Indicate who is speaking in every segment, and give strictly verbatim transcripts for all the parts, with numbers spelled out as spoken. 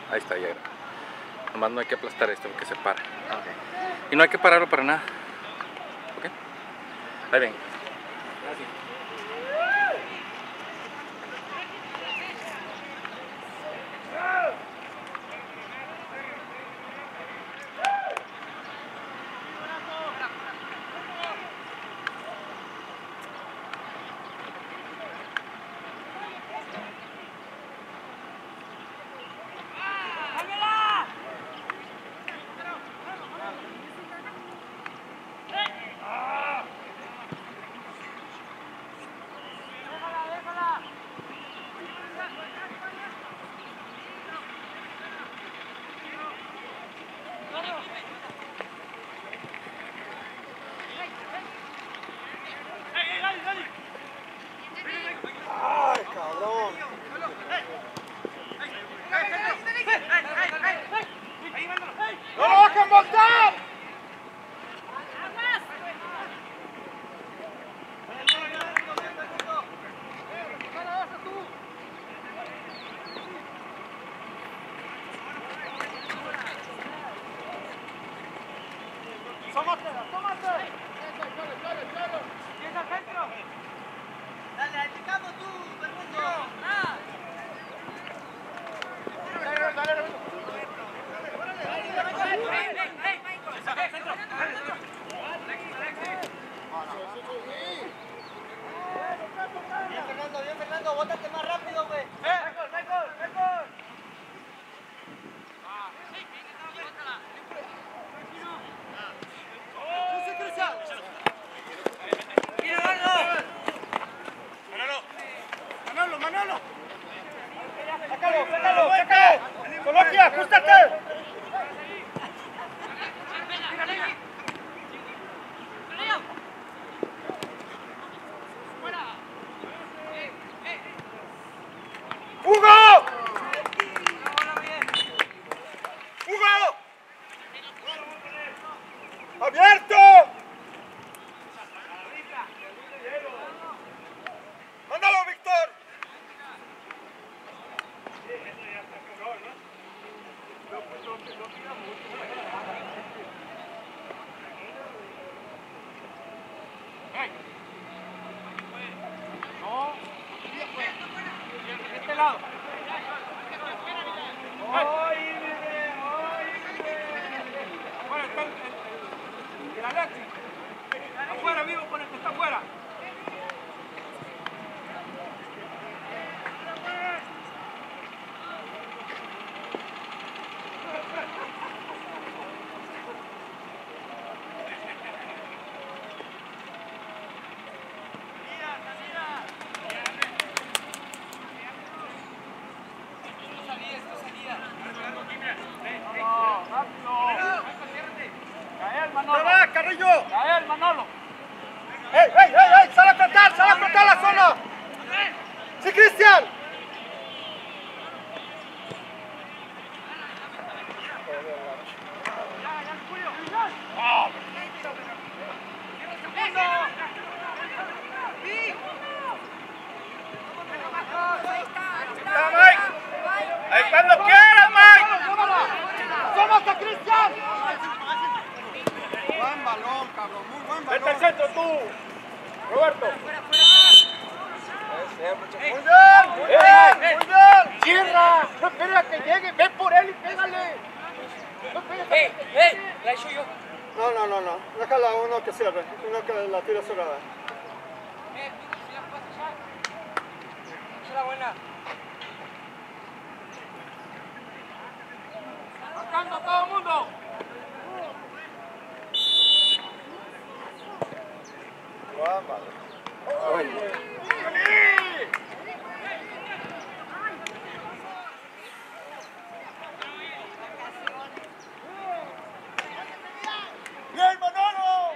Speaker 1: Ahí está, ya. Nomás no hay que aplastar esto porque se para.
Speaker 2: Okay.
Speaker 1: Y no hay que pararlo para nada. ¿Ok? Ahí ven.
Speaker 2: ¡Ay, cabrón! ¡No lo dejen voltar! ¡Tómatela, tómatela! ¡Piensa al centro! ¡Dale, al picado tú, Bermundo! ¡Ah! ¡Dale, dale, dale! Bien, Fernando, bien, Fernando, bótate más rápido, güey. ¡Eh! ¡Récord, récord, récord! ¡Sí, Cristian! ¡Mira, Manolo! ¡Manolo, Manolo! ¡Sácalo, sácalo, sácalo! ¡Coloquia, ajustate! ¡Hugo! ¡Hugo! ¡Abierto! ¡Mándalo, Víctor! No. De este lado. ¡Ay, bebé! ¡Ay, bebé! Bueno, está el, el, el Alexis. Afuera, vivo, con el que está afuera. ¡Manolo! ¡Carrillo! ¡Gael, Manolo! ¡Ey, ey, ey, ey! ¡Sal a tratar, sal a tratar la zona! ¡Sí, Cristian! ¡Oh! ¡Mike! ¡Ahí cuando quieras, Mike! ¡Somos a Cristian! Buen balón, cabrón, muy buen balón. Vete al centro tú, Roberto. Muy bien, muy bien, muy bien. Cierra, no esperes a que llegue, ve por él y pégale. No esperes a
Speaker 3: ¡Ey, ey! ¿La he hecho yo?
Speaker 2: No, no, no, no. Déjala uno que cierre, uno que la tire cerrada.
Speaker 3: Eh, ¿sí la puedes echar? Echa la buena.
Speaker 2: ¡Marcando a todo el mundo! Buen balón. ¡Bien, Manolo!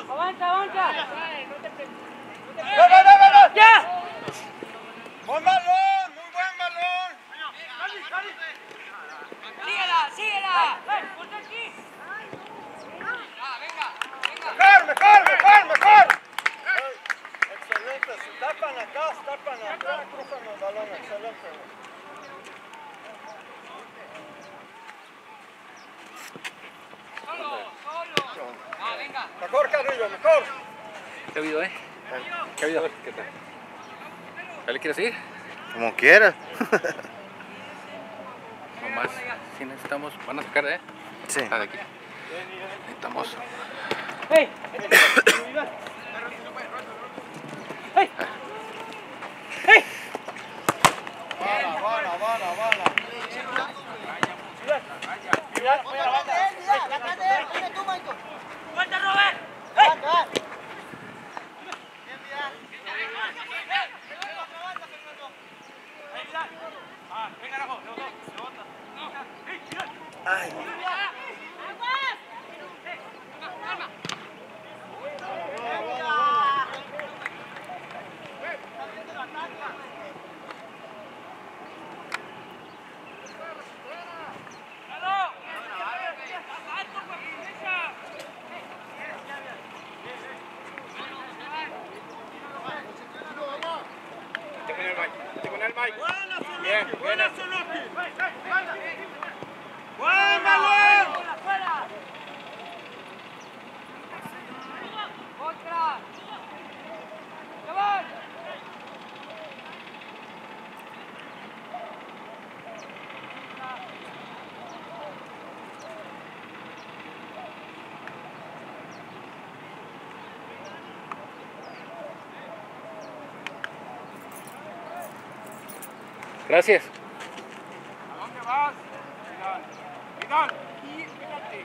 Speaker 3: Avanza, avanza.
Speaker 2: ¡Ve, ve, ve, ve!
Speaker 3: ¡Ya!
Speaker 2: ¡Buen balón! ¡Muy buen balón!
Speaker 3: ¡Síguela, síguela! ¡Ponte aquí! ¡Ah, venga, venga!
Speaker 2: ¡Mejor, mejor, mejor, mejor! Excelente, si tapan acá, si tapan acá, cruzan los balones, excelente.
Speaker 3: ¡Solo, solo! ¡Ah, venga!
Speaker 2: Mejor, Carrillo, mejor.
Speaker 1: ¿Qué ha habido, eh? ¿Qué ha habido? ¿Qué tal? ¿Ya le quieres ir?
Speaker 4: Como quieras.
Speaker 1: Nomás, si necesitamos, van a sacar, ¿eh?
Speaker 4: Sí.
Speaker 1: Ah, de aquí. Necesitamos.
Speaker 3: ¡Hey! ¡Hey! ¡Hey!
Speaker 2: Bala, bala, bala, bala.
Speaker 3: ¡Vuelta, Robert!
Speaker 4: Ay.
Speaker 2: Bien, bien. ¡Buen balón!
Speaker 3: ¡Otra! ¡Cabal!
Speaker 1: Gracias.
Speaker 2: ¿A dónde vas? Vidal. Vidal. Y espérate.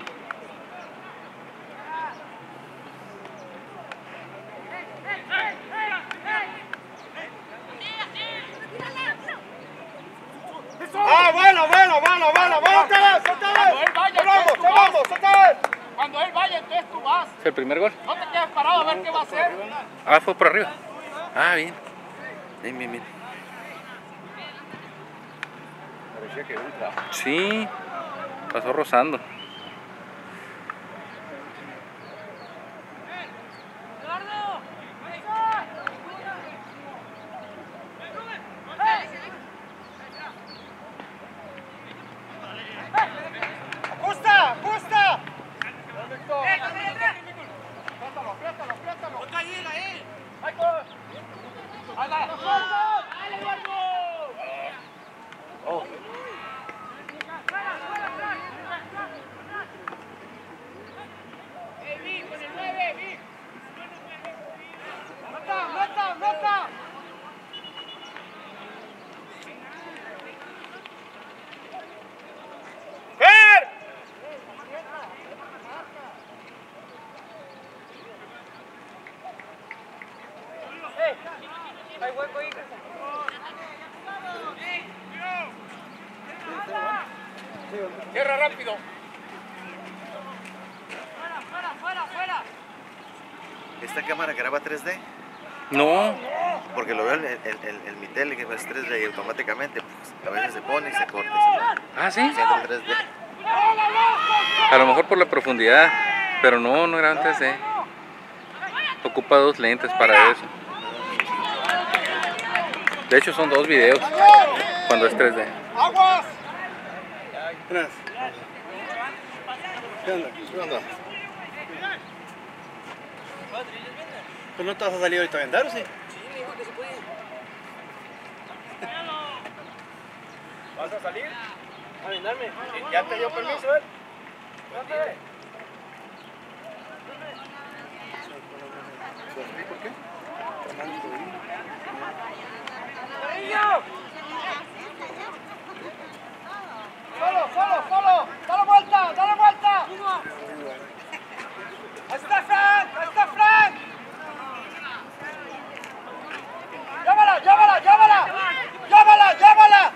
Speaker 2: ¡Ah, bueno, bueno, bueno, bueno! ¡Vamos otra vez, otra vez! ¡Vamos, vamos, otra vez!
Speaker 3: Cuando él vaya, entonces tú vas.
Speaker 1: ¿Es el primer gol?
Speaker 3: No te quedes parado a ver qué va a hacer.
Speaker 1: Ah, fue por arriba. Ah, bien. Bien, bien, bien.
Speaker 4: Parecía que entra.
Speaker 1: Sí, pasó rozando.
Speaker 3: ¡Eduardo!
Speaker 2: ¡Ajusta, ajusta! Apriétalo, apriétalo, apriétalo.
Speaker 3: ¡Otra llega él!
Speaker 2: ¡Anda!
Speaker 3: ¡Dale, Eduardo!
Speaker 4: Oh.
Speaker 3: ¡Eh, Vi, con el nueve, Vi!
Speaker 2: ¡Nota, nota, nota! ¡Ver!
Speaker 3: ¡Hay hueco ahí!
Speaker 2: ¡Cierra rápido!
Speaker 3: ¡Fuera, fuera, fuera, fuera!
Speaker 4: ¿Esta cámara graba tres D?
Speaker 1: No,
Speaker 4: Porque lo veo en el, el, el, el mi tele que es tres D y automáticamente pues, a veces se pone y se corta. y
Speaker 1: ah, sí.
Speaker 4: Se, se entra en tres D.
Speaker 1: A lo mejor por la profundidad, pero no, no era antes de. Ocupa dos lentes para eso. De hecho son dos videos cuando es tres D.
Speaker 2: ¡Aguas!
Speaker 4: ¿Qué onda? ¿Qué onda? ¿Pues no te vas a salir ahorita a vender o sí?
Speaker 2: ¿Vas a salir? ¿A vendarme? ¿Ya te dio permiso él?
Speaker 4: ¿Por qué?
Speaker 2: ¡Solo, solo, solo! ¡Dale vuelta, dale vuelta! ¡Ahí está Frank! ¡Ahí está Frank! ¡Llámala, llámala, llámala! ¡Llámala, llámala!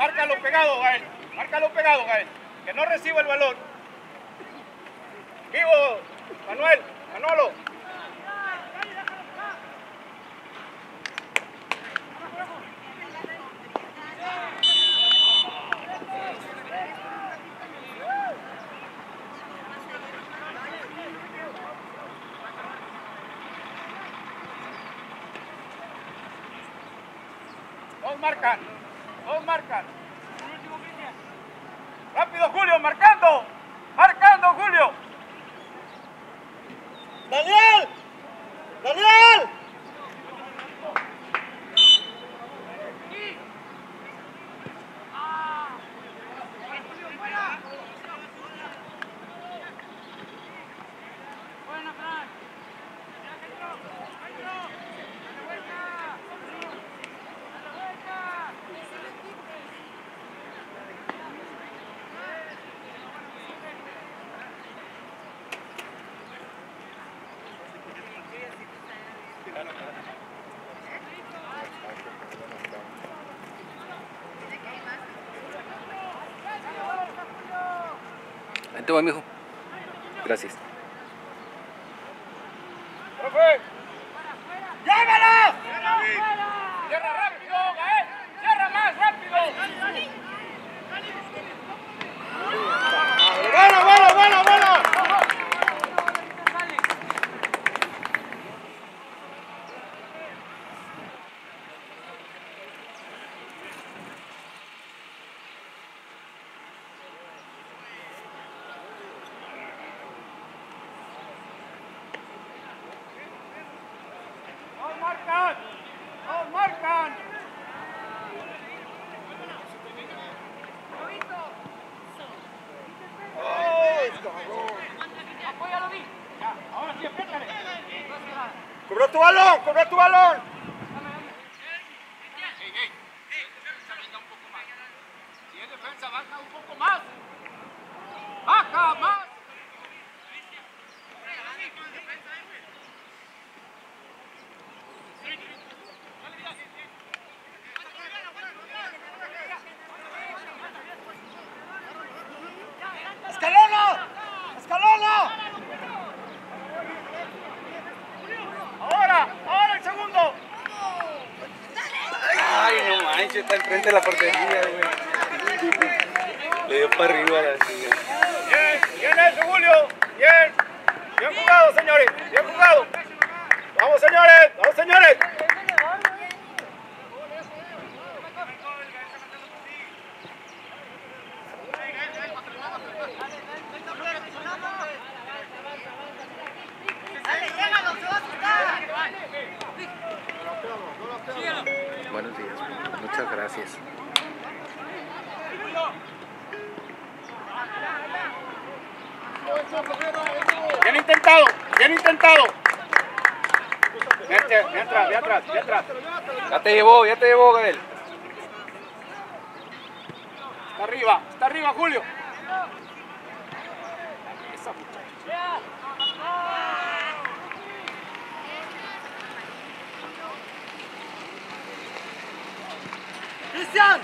Speaker 2: márcalo pegado, Gael. Márcalo pegado, Gael. Que no reciba el balón. Vivo, Manuel, Manolo. Dos marcan, dos marcan. Rápido, Julio, marcando. Marcando, Julio. Daniel. Daniel.
Speaker 1: Ahí te voy, mijo. Gracias.
Speaker 2: ¡Profe! ¡Llámala! ¡Cierra rápido, Gael! ¡Cierra más rápido! ¡Bueno, bueno, bueno, bueno! ¡Nos marcan! ¡Nos marcan!
Speaker 3: Apóyalo, Vi.
Speaker 2: Ya, ahora sí, apriétale. ¡Cubrió tu balón! ¡Cubrió tu balón!
Speaker 3: Si es defensa, baja un poco más. Baja más.
Speaker 2: ¡Escalona! ¡Escalona! ¡Ahora! ¡Ahora el segundo!
Speaker 1: Ay, no manches, está enfrente de la portería, güey. Le dio para arriba a la chica.
Speaker 2: Bien, bien eso, Julio. Bien. Bien jugado, señores. Bien jugado. Vamos, señores. Vamos, señores.
Speaker 1: Buenos días, muchas gracias.
Speaker 2: Bien intentado. Bien intentado. Bien, bien atrás, bien atrás, bien atrás.
Speaker 1: Ya te llevó, ya te llevó, Gael.
Speaker 2: Está arriba, está arriba, Julio. Esa muchacha. ¡Cristian!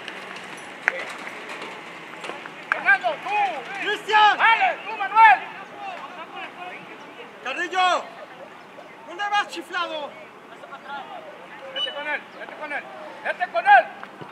Speaker 2: ¡Fernando, tú! ¡Cristian! ¡Vale, tú, Manuel! ¡Carrillo! ¿Dónde vas, chiflado? Vete con él, vete con él, vete con él.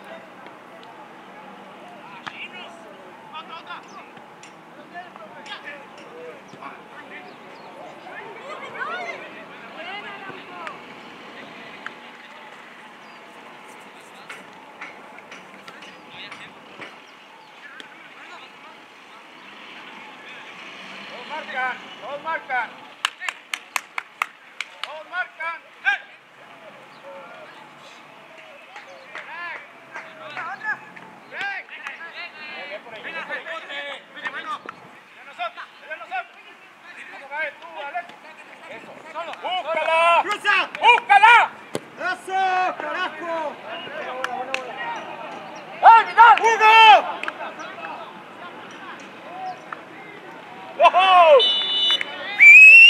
Speaker 2: Dos marcan, dos marcan. Dos marcan. ¡Búscala! ¡Búscala! ¡Eso, carajo! ¡Ay, Vidal! ¡Hugo! ¡Ojo!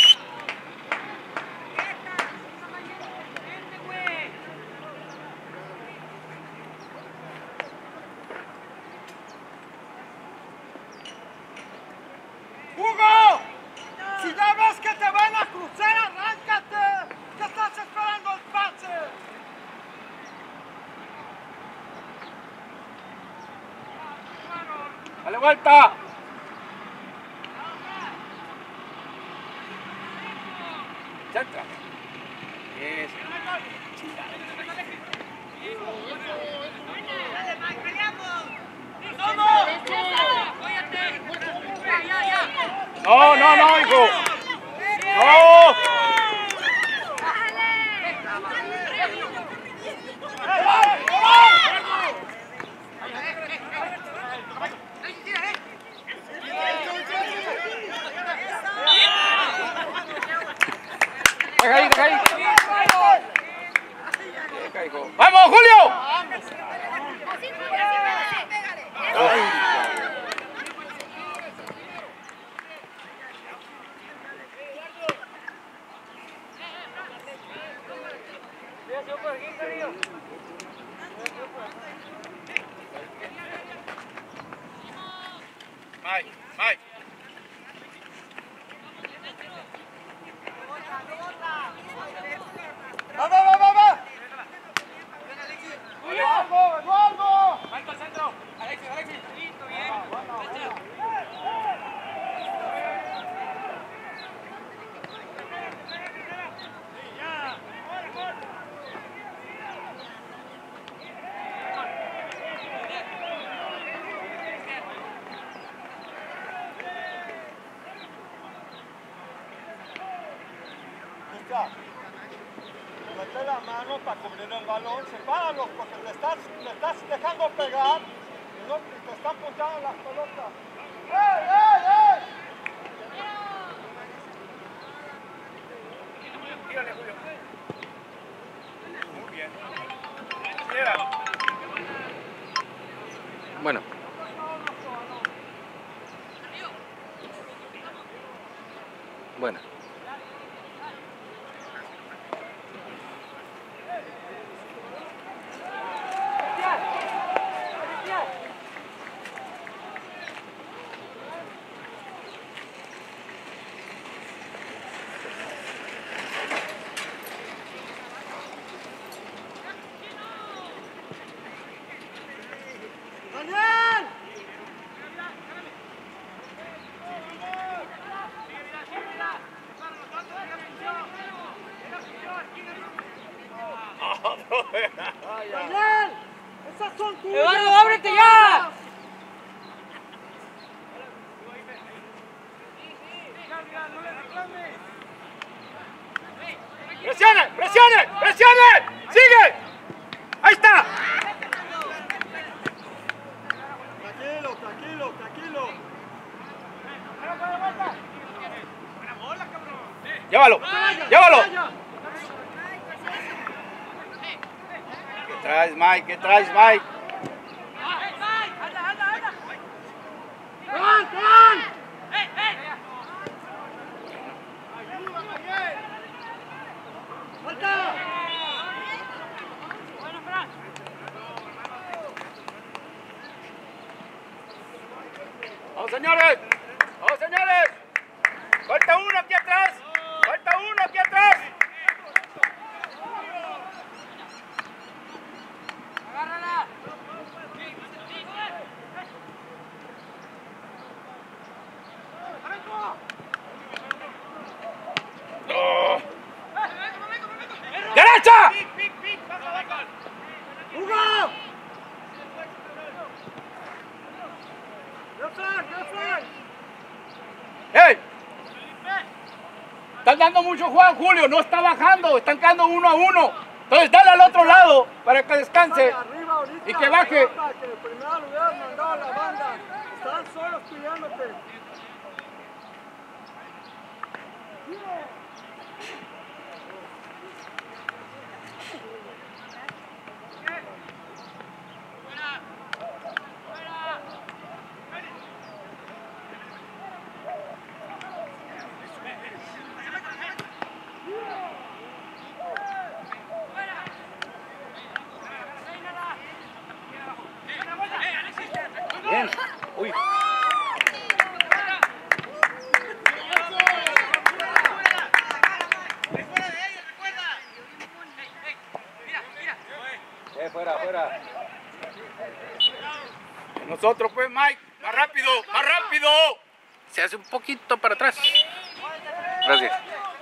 Speaker 2: vuelta. Centra. Eso. No, no, no, hijo. No. Deja ahí, deja ahí. Deja, hijo. ¡Vamos, Julio! Mike, Mike. ¡Va, va, va, va, va! ¡Eduardo, Eduardo! ¡Marco al centro! ¡Alexis, Alexis! ¡Listo, bien! Mete la mano para cubrir el balón, sepáralos porque le estás, le estás dejando pegar y, no, y te están punteando las pelotas. ¡Ey, ey, ey! Dígale, Julio. Muy bien.
Speaker 1: Bueno. Bueno.
Speaker 2: ¡Daniel! ¡Daniel! ¡Esas son tuyas!
Speaker 3: ¡Eduardo, ábrete ya!
Speaker 2: ¡Presione! ¡Presione! ¡Presione! ¡Sigue! ¡Ahí está! Tranquilo, tranquilo, tranquilo. Llévalo, llévalo. ¿Qué traes, Mike? ¿Qué traes, Mike? ¡Con, con! ¡Falta! ¡Vamos, señores! ¡Vamos, señores! ¡Falta uno aquí atrás! ¡Falta uno aquí atrás!
Speaker 3: ¡Agárrala!
Speaker 2: ¡No! ¡Derecha! ¡Hugo! ¡Ey! Están dando mucho Juan Julio, no está bajando, están quedando uno a uno. Entonces dale al otro lado para que descanse y que baje.
Speaker 5: Que primero lo hubieran mandado a la banda. Están solos cuidándote.
Speaker 2: Bien. Uy. Eh, fuera, fuera. Nosotros pues, Mike. Más rápido, más rápido.
Speaker 1: Se hace un poquito para atrás. Gracias.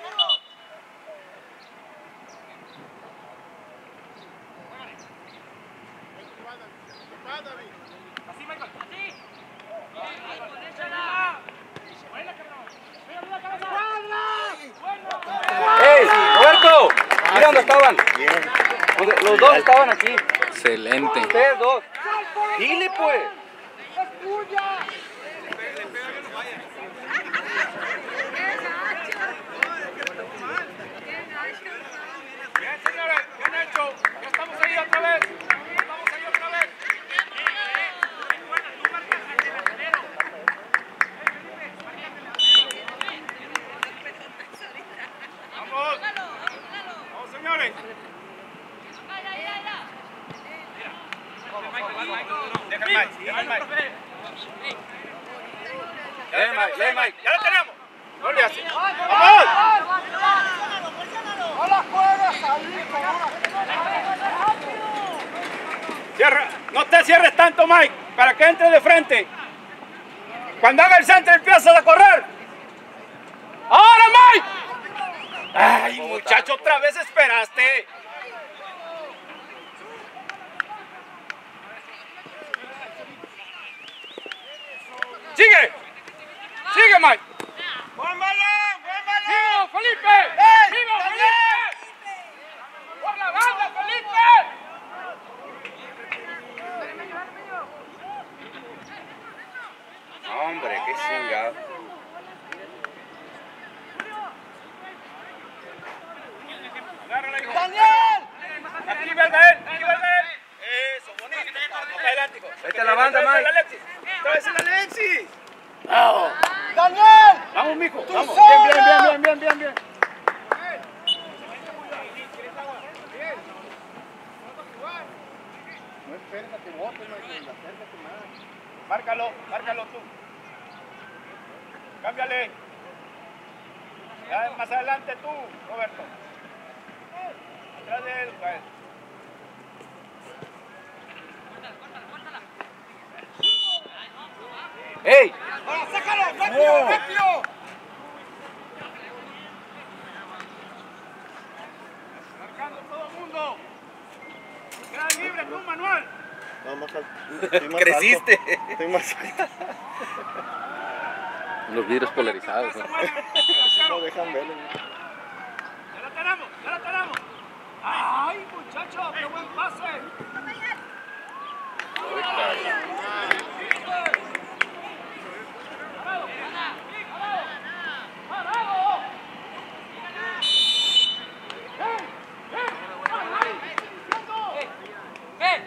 Speaker 3: Así, Michael. Así. Échala. Buena, cabrón. Mira, mira, cabeza.
Speaker 5: ¡Ey, Roberto! Mira dónde estaban.
Speaker 4: Bien.
Speaker 5: Donde- Los dos estaban aquí.
Speaker 1: Excelente.
Speaker 5: Ustedes dos. Dile pues.
Speaker 2: Bien, señores, bien hecho. Ya estamos ahí otra vez. Estamos ahí otra vez. Vamos. Vamos, señores. Deja el mic, deja el mic. Ya lo tenemos, ya, Mike, ya lo tenemos. No le hace. ¡Vamos!
Speaker 5: No la juegues salir,
Speaker 2: Cierra, no te cierres tanto, Mike, para que entre de frente. Cuando haga el centro empiezas a correr. ¡Ahora, Mike! Ay, muchacho, otra vez esperaste. ¡Sigue! ¡Sigue, Mike! ¡Buen balón! ¡Buen balón! ¡Vivo, Felipe! ¡Vivo, Felipe! ¡Por la banda, Felipe!
Speaker 5: Hombre, qué chingado.
Speaker 2: Agárrala, hijo.
Speaker 5: ¡Daniel!
Speaker 2: Aquí, verga él, aquí, verga él. Eso, bonito. Vamos para adelante, hijo.
Speaker 5: Vete a la banda,
Speaker 2: Traes
Speaker 5: Mike.
Speaker 2: el Alexis. Traes el Alexis.
Speaker 5: ¡Daniel!
Speaker 2: Vamos, mijo. Vamos.
Speaker 5: solo!
Speaker 2: Bien, bien, bien, bien, bien, bien.
Speaker 5: No esperes a que vote, Michael. Acércate más.
Speaker 2: Márcalo, márcalo tú. Cámbiale. Ya más adelante tú, Roberto. Atrás de él, Gael.
Speaker 5: ¡Ey!
Speaker 2: ¡Ahora, sácalo! ¡Rápido, rápido! Marcando todo el mundo. Queda libre tú, Manuel.
Speaker 4: No, más alto. Estoy más
Speaker 5: Creciste.
Speaker 4: alto. Estoy más alto.
Speaker 1: Los vidrios polarizados. ¿no?
Speaker 4: No dejan verlo.
Speaker 2: Ya la tenemos, ya la tenemos. ¡Ay, muchacho! ¡Qué buen pase!
Speaker 3: ¡Eh!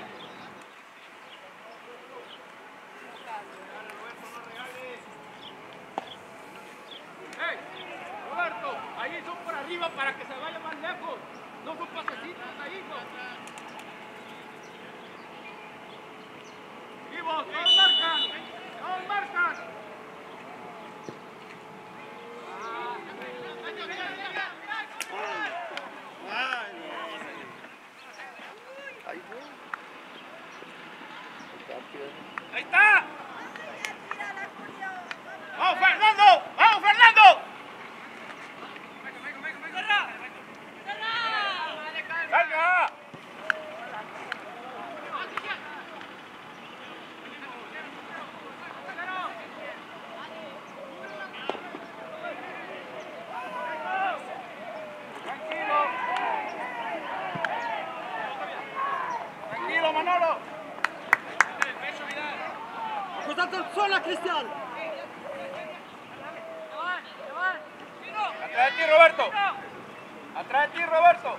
Speaker 2: ¡Hey! Roberto, ahí son por arriba para que se vaya más lejos. No son pasecitos ahí, hijo. ¡Vivos! ¡Todos marcan! ¡Todos marcan!
Speaker 4: Ay, güey.
Speaker 2: ¡Ahí está! ¡Vamos, Fernando! ¡Vamos, Fernando! ¡Carga! Tranquilo. Tranquilo, Manolo.
Speaker 5: ¡Acostate en zona, Cristian!
Speaker 2: Atrás de ti, Roberto. Atrás de ti, Roberto.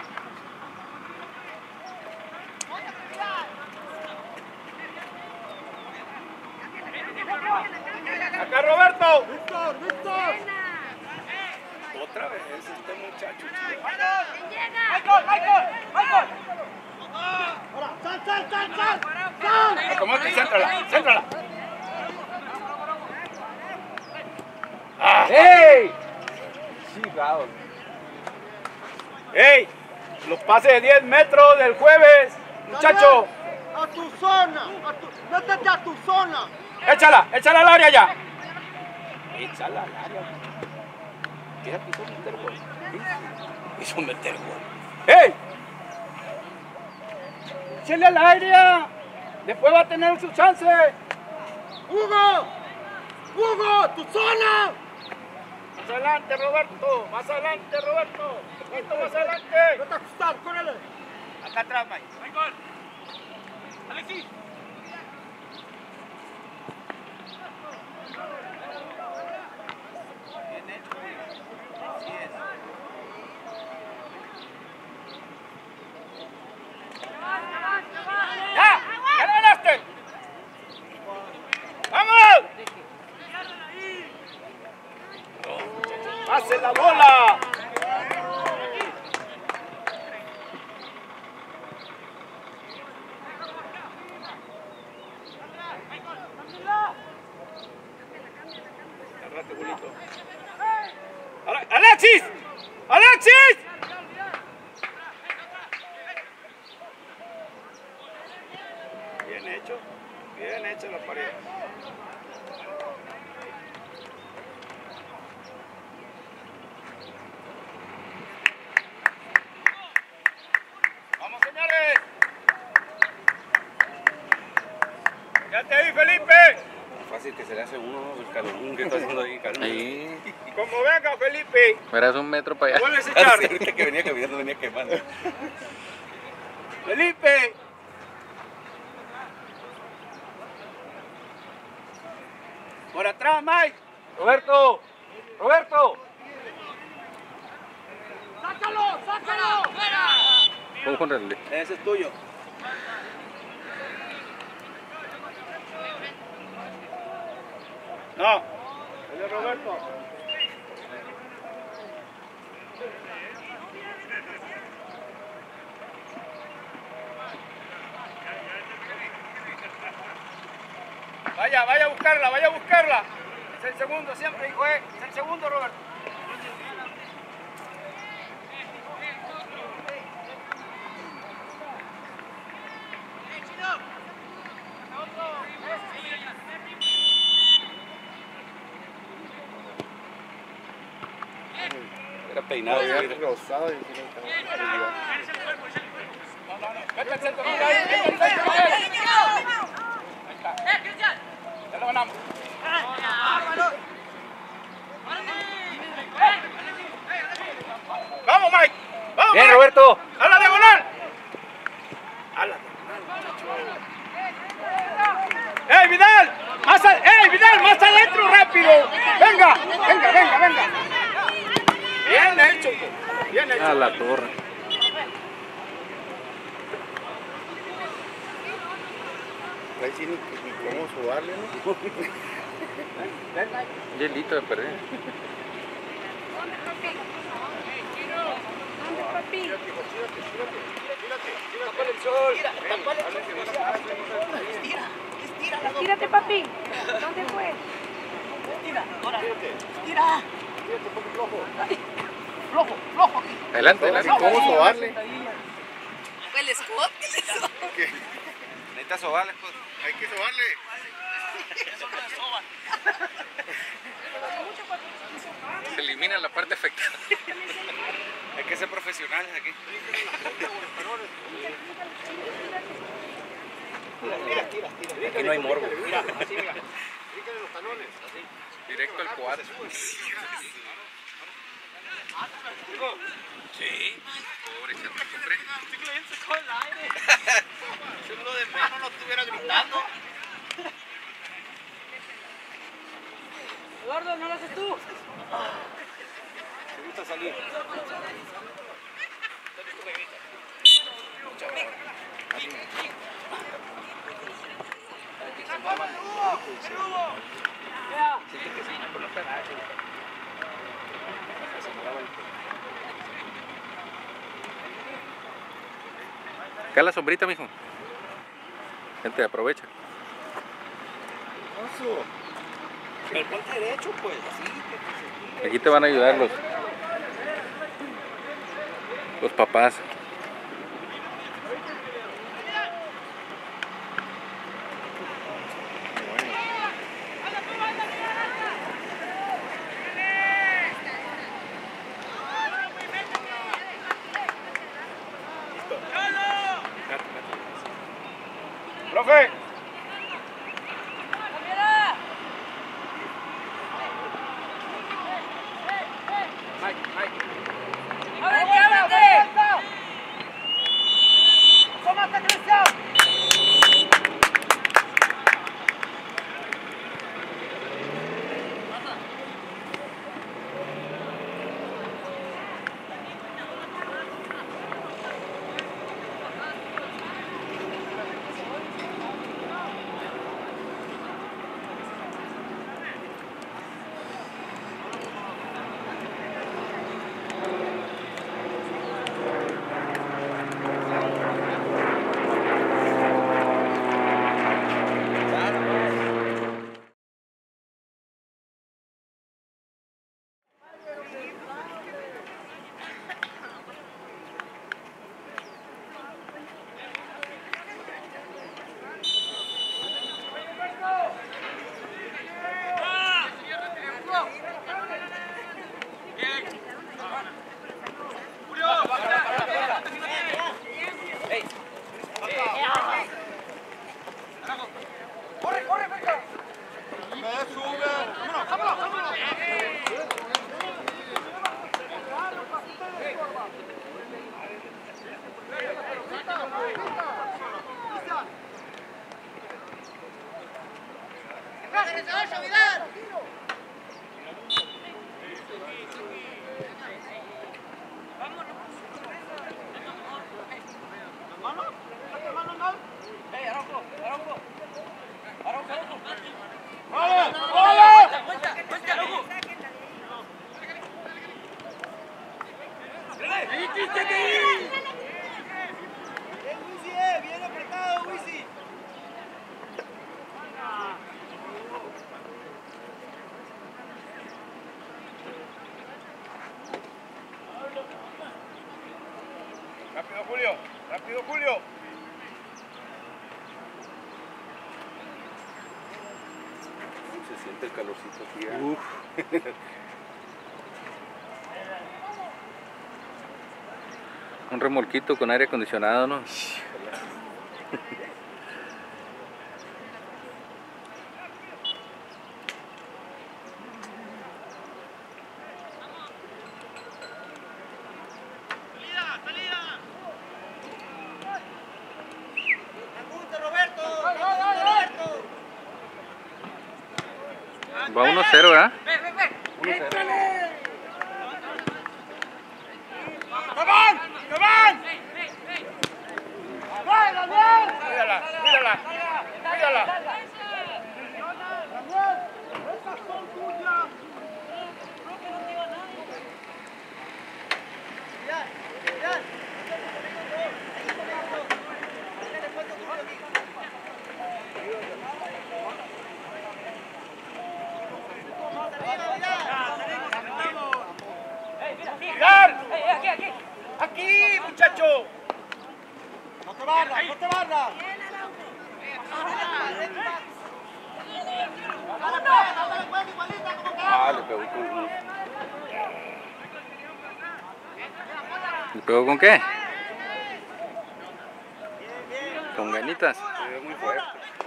Speaker 2: Acá, Roberto.
Speaker 5: ¡Víctor, Víctor!
Speaker 2: Otra vez este muchacho.
Speaker 3: ¡Michael, Michael! ¡Michael!
Speaker 5: ¡Ahora! ¡Sal, sal, sal, sal! ¡Sal!
Speaker 2: Acomódate, céntrala, céntrala.
Speaker 5: ¡Ey! Chingado.
Speaker 2: ¡Ey! Los pases de diez metros del jueves, muchacho.
Speaker 5: ¡A tu zona! A tu... ¡Métete a tu zona!
Speaker 2: Échala, échala al área ya. Échala al área. Mira, quiso meter gol. Quiso meter gol. ¡Ey! ¡Échale al área! Después va a tener su chance.
Speaker 5: ¡Hugo! ¡Hugo! ¡Tu zona!
Speaker 2: Más adelante, Roberto. Más adelante, Roberto. Un poquito más adelante.
Speaker 5: ¡No te ajustar! ¡Córrele!
Speaker 2: Acá atrás, Mike.
Speaker 3: Alexis.
Speaker 2: ¡Ya! ¡Ya lo ganaste! ¡Vamos! ¡Pase la bola! Agarrate, bolito. Ale- ¡Alexis! ¡Alexis! Bien hecho, bien hecho la pared. Vamos, señores. Ya te vi, Felipe.
Speaker 6: Fácil que se le hace uno, ¿no? El calorón que está haciendo ahí, calma.
Speaker 1: Ahí.
Speaker 2: Como venga, Felipe.
Speaker 1: Verás un metro para allá.
Speaker 2: Vuelves a echar.
Speaker 6: Sí, ahorita que venía caminando venía quemando.
Speaker 2: Felipe. Por atrás, Mike.
Speaker 3: Roberto. Roberto.
Speaker 5: ¡Sácalo! ¡Sácalo!
Speaker 1: Vamos con el...
Speaker 6: Ese es tuyo.
Speaker 2: No. Es de Roberto. Vaya, vaya a buscarla, vaya a buscarla. Es el segundo siempre, hijo, eh. Es el segundo, Roberto.
Speaker 6: Era peinado.
Speaker 4: Había
Speaker 6: mira.
Speaker 4: rozado y sí, no estaba-
Speaker 2: Vete al centro, mira ahí, vete al centro, eh. Ahí está. Ya lo ganamos. Vamos, Mike. Vamos,
Speaker 3: Bien,
Speaker 2: Mike.
Speaker 3: Roberto.
Speaker 2: A la diagonal. A la diagonal. ¡Ey, Vidal! ¡Más a... ¡Ey, Vidal! ¡Más adentro, rápido! ¡Venga! ¡Venga, venga, venga! Bien hecho, bien hecho.
Speaker 1: A la torre.
Speaker 4: Ahí sí ni, ni cómo sudarle, ¿no?
Speaker 1: Un hielito de perder.
Speaker 7: Tírate, papi. ¿Dónde fue?
Speaker 2: Flojo, flojo.
Speaker 1: Adelante, adelante.
Speaker 4: ¿Cómo sobarle?
Speaker 7: El Scott.
Speaker 6: Necesitas sobarle, pues.
Speaker 4: Hay que sobarle.
Speaker 1: Se elimina la parte afectada.
Speaker 6: Hay que ser profesionales aquí. Aquí no hay morbo.
Speaker 1: Directo al cuatro. Sí. Pobre, se lo compré.
Speaker 6: Si uno de menos no estuviera gritando.
Speaker 3: Eduardo, ¿no lo haces tú?
Speaker 6: Me gusta salir.
Speaker 1: Acá la sombrita, mijo. Gente, aprovecha.
Speaker 6: Pero ponte derecho, pues. Así.
Speaker 1: Aquí te van a ayudar los, los papás.
Speaker 2: Profe. Mike, Mike.
Speaker 3: ¡Ábrete, ábrete!
Speaker 5: ¡Asómate, Cristian! ¡Corre, corre, venga! ¡Me sube! ¡Vámonos, vámonos, vámonos! ¡Bien apretado, Wisi! Rápido, Julio. Rápido, Julio.
Speaker 6: Se siente el calorcito aquí. ¿eh?
Speaker 1: Uf. Un remolquito con aire acondicionado, ¿no? Va uno cero, ¿verdad?
Speaker 2: ¡Cabán! ¡Cabán! ¡Mírala! ¡Mírala! ¡Mírala!
Speaker 5: ¡Esas son tuyas!
Speaker 2: ¡Mirar! ¡Aquí, aquí! ¡Aquí, muchacho!
Speaker 5: ¡No te barras, no te barras!
Speaker 6: Ah, le pegó con...
Speaker 1: ¿Le pegó con qué? Con ganitas.
Speaker 6: Se ve muy fuerte.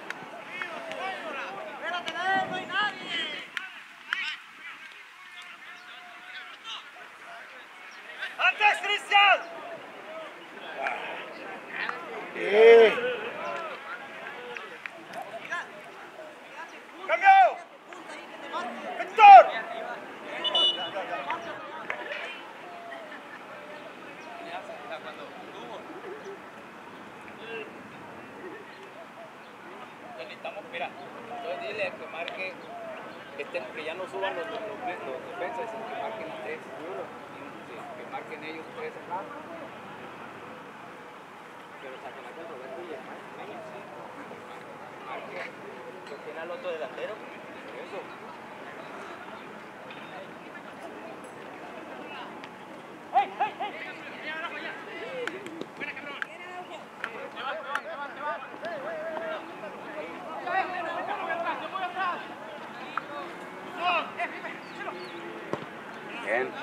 Speaker 2: ¡Antes, Cristian! ¡Cambio! ¡Héctor!
Speaker 3: Necesitamos, mira, entonces dile que marque, que, estén, que ya no suban los, los, los defensas, sino que marquen a tres. Sí, que marquen ellos tres acá. Pero saquen acá el Roberto y el Mike. Sí. Marque, que tiene al otro delantero. Eso. ¡Hey, hey, hey! ¡Buena, cabrón! ¡Te vas, te vas, te vas, te vas!
Speaker 6: Bien.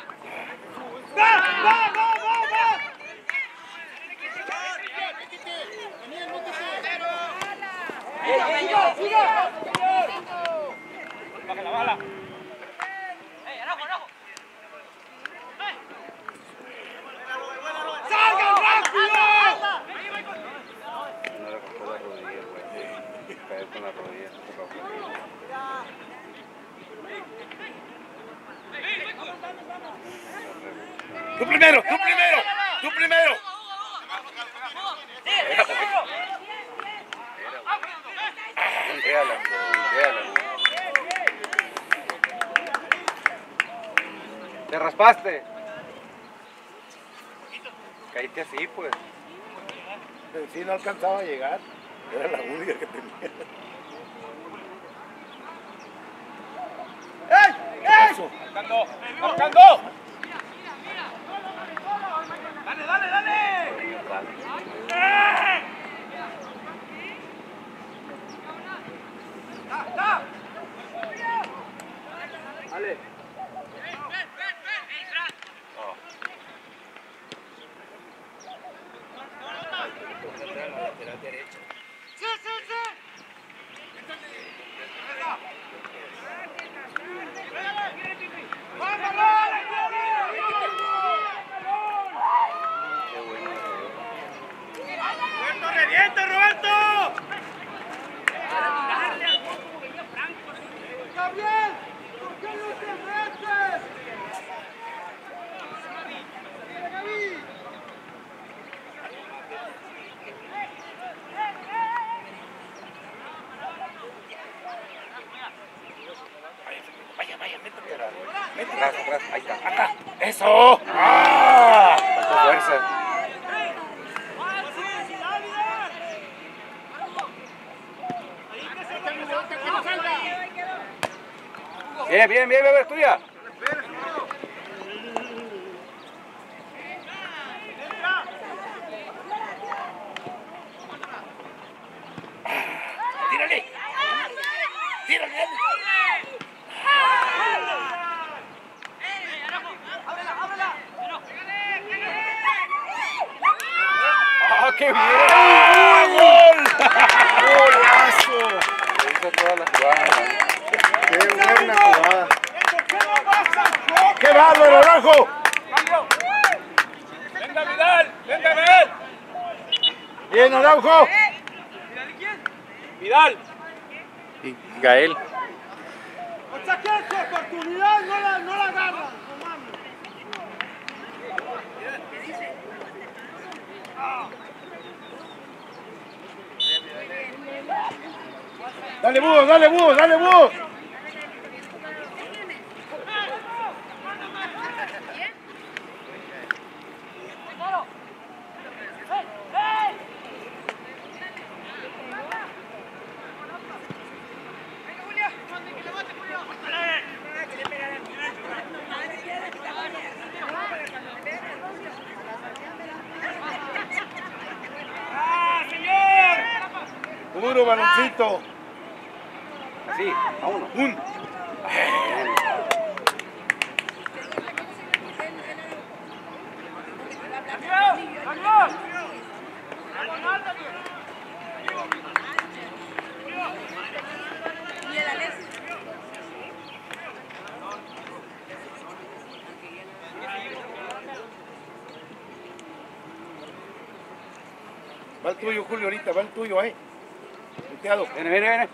Speaker 2: ¡Va, va, va, va, va! Tú primero, tú primero, tú primero.
Speaker 6: Véala, véala. Te raspaste. Caíste así, pues.
Speaker 2: Pero sí, no alcanzaba a llegar. Era la única que tenía. ¡Ey! ¡Ey! ¡Marcando! ¡Marcando! ¡Dale, dale, dale! ¡Eh! ¡Da, da! ¡Dale! ¡Sí, sí, sí! ¡Roberto, revienta, Roberto! ¡Gabriel! ¿Por qué no te metes? Vaya, vaya, métete. Métete.
Speaker 6: Atrás, atrás, ahí está.
Speaker 2: Acá. ¡Eso! ¡Ah!
Speaker 6: Con fuerza. Bien, bien, bien, bien, es tuya.
Speaker 2: ¡Tírale! ¡Tírale!
Speaker 6: ¡Ah, qué bien!
Speaker 2: ¡Gol! ¡Golazo!
Speaker 6: Se hizo toda la jugada.
Speaker 2: ¡Qué buena jugada! ¡Qué bárbaro, Naranjo! ¡Venga, Vidal! ¡Venga, Vidal! ¡Bien, Naranjo! ¡Vidal!
Speaker 1: Y Gael.
Speaker 5: O sea que su oportunidad no la, no la agarran, no mames.
Speaker 2: ¡Dale, búho, dale, búho, dale, búho! Duro, baloncito.
Speaker 6: Así, a uno.
Speaker 2: Un. Va el tuyo, Julio, ahorita, va el tuyo, eh. Volteado.
Speaker 6: Viene, viene, viene.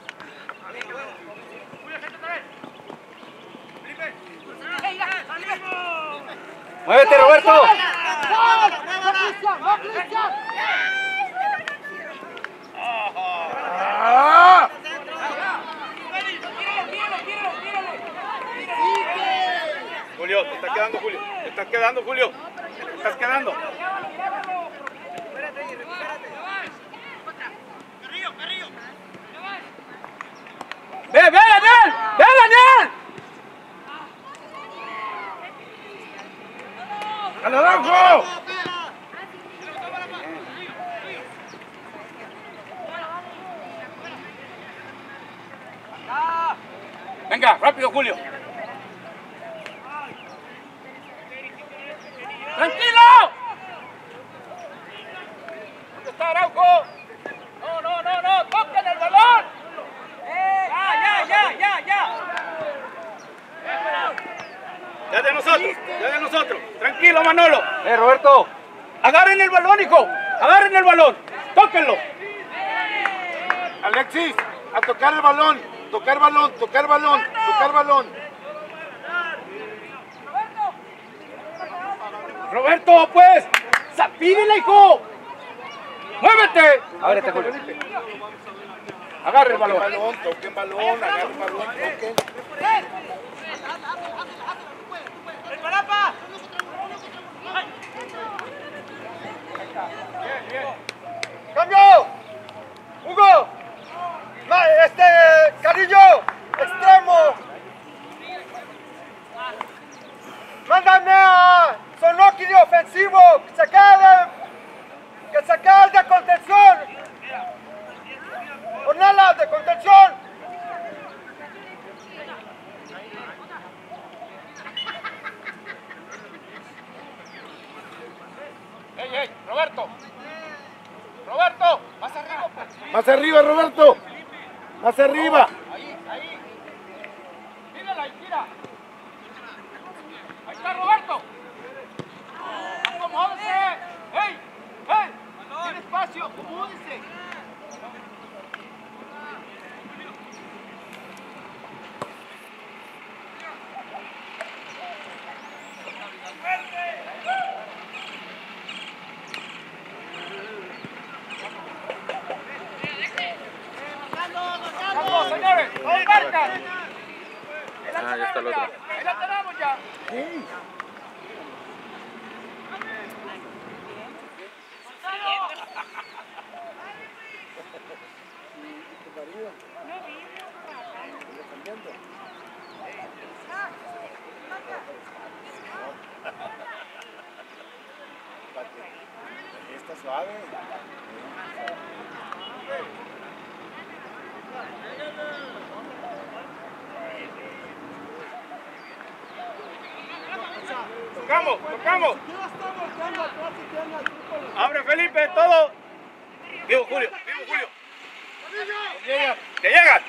Speaker 6: ¡Muévete, Roberto!
Speaker 5: ¡No, Cristian! ¡No, Cristian!
Speaker 2: ¡Ah! Julio, te estás quedando, Julio. Te estás quedando, Julio. Te estás quedando. ¡Ve, ve, Daniel! ¡Ve, Daniel! ¡Al naranjo! Venga, rápido, Julio. ¡Tranquilo! ¿Dónde está Araujo? No, no, no, no, toquen el balón. Ya, ya, ya, ya. Ya de nosotros, ya de nosotros. Tranquilo, Manolo.
Speaker 6: ¡Eh, Roberto!
Speaker 2: Agarren el balón, hijo. Agarren el balón. Tóquenlo. Alexis, a tocar el balón. Tocar balón, tocar balón, tocar balón. Roberto, pues. ¡Pídele, hijo! ¡Muévete!
Speaker 3: Ábrete, Julio.
Speaker 2: Agarre el balón.
Speaker 6: balón, toquen balón, agarren balón, toquen.
Speaker 5: ¡El Palapa! ¡Cambio! ¡Hugo! Ma, este, Carillo, extremo. Mándame a Sonoki de ofensivo, que se acabe, que se acabe de contención. Ornella, de contención.
Speaker 2: ¡Ey, ey! ¡Roberto! ¡Roberto! ¡Más arriba!
Speaker 6: Más arriba, Roberto. Más arriba.
Speaker 2: Ahí, ahí. Mírala ahí, mira. Ahí está Roberto. ¡Acomódese! ¡Ey! ¡Ey! ¡Tiene espacio! ¡Acomódese! ¡Vamos, señores! ¡No marcan!
Speaker 1: Ah, ya está el otro.
Speaker 2: ¡Ahí la tenemos ya!
Speaker 6: Está suave.
Speaker 2: ¡Tocamos! ¡Tocamos! ¡Abre, Felipe! ¡Todo! ¡Vivo, Julio! ¡Vivo, Julio! ¡Te llegan! ¡Te llegan!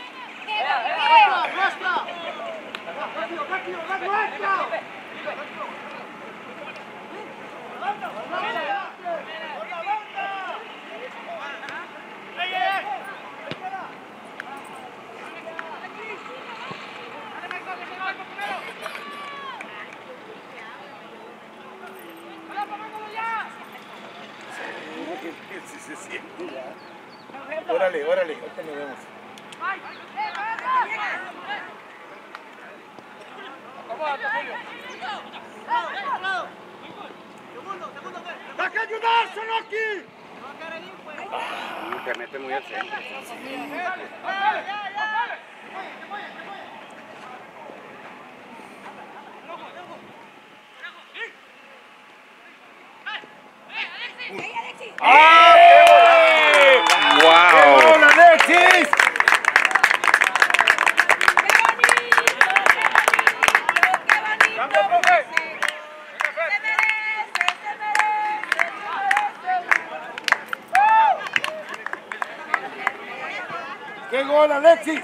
Speaker 6: Sí, sí, sí. Ya. Órale, órale, ahorita nos vemos.
Speaker 2: ¡Acomódate, Julio!
Speaker 5: ¡Hay que ayudar, Sonoki!
Speaker 6: Te mete muy al centro.
Speaker 2: ¡Ah! ¡Qué
Speaker 1: ¡Wow!
Speaker 2: gol, Alexis! ¡Cambio, profe!
Speaker 6: ¡Qué gol, Alexis!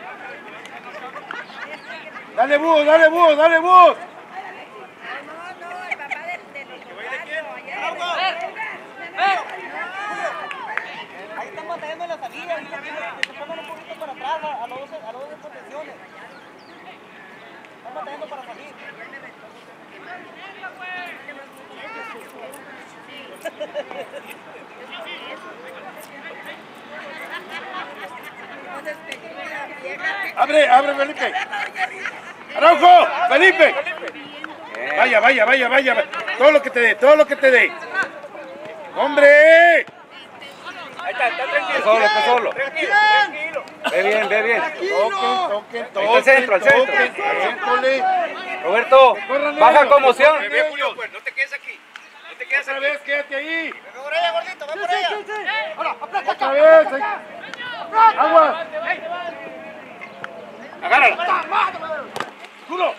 Speaker 6: Dale bus, dale bus, dale bus.
Speaker 5: Ahí están batallando en la salida, y que se pongan un poquito para atrás a, a los a los de contenciones. Están batallando para salir.
Speaker 6: Abre, abre, Felipe. Araujo, Felipe. Vaya, vaya, vaya, vaya. Todo lo que te dé, todo lo que te dé. ¡Hombre!
Speaker 2: Ahí está, está tranquilo.
Speaker 3: Está solo, está solo.
Speaker 2: Tranquilo, tranquilo.
Speaker 3: Ve bien, ve bien.
Speaker 6: Toquen, toquen, toquen.
Speaker 3: Ahí está el centro, al centro.
Speaker 6: toquen, toquenle.
Speaker 3: Roberto, baja conmoción.
Speaker 2: Ve, ve, Julio, pues, no te quedes aquí. No te quedes
Speaker 6: Otra
Speaker 2: aquí.
Speaker 6: vez, quédate ahí.
Speaker 5: Ve por ella, gordito, ve por ella.
Speaker 6: Otra vez. Agua.
Speaker 2: Agárrala. Julio.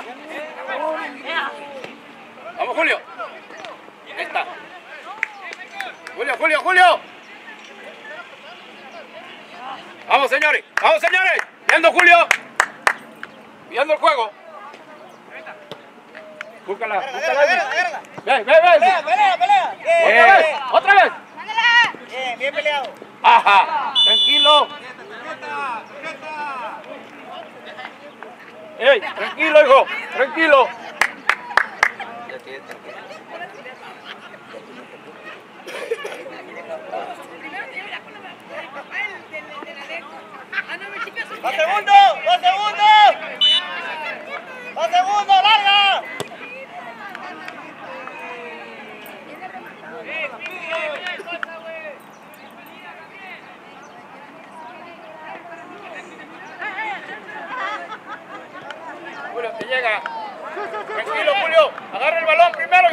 Speaker 2: Vamos, Julio. Ahí está. Julio, Julio, Julio. Vamos, señores. Vamos, señores. Viendo, Julio. Viendo el juego. Búscala, búscala. Ve, ve, ve.
Speaker 5: Pelea, pelea, pelea. Bien,
Speaker 2: Otra vez, otra vez.
Speaker 5: bien, bien peleado.
Speaker 2: Ajá. Tranquilo. Ey, tranquilo, hijo. Tranquilo.
Speaker 3: Ya tiene, tranquilo.